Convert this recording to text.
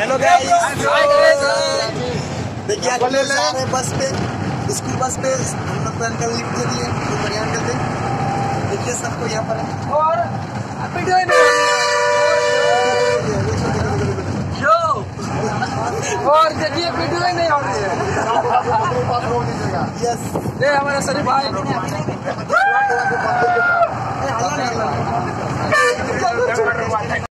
Hello guys, देखिए आज लोग जा रहे हैं बस पे, स्कूल बस पे। हम लोग को अंकल लिफ्ट दे दिए, तो बढ़िया अंकल थे। देखिए सबको यहाँ पर और देखिए वीडियो ही नहीं हो रही है। यस, ये हमारे शरीफ भाई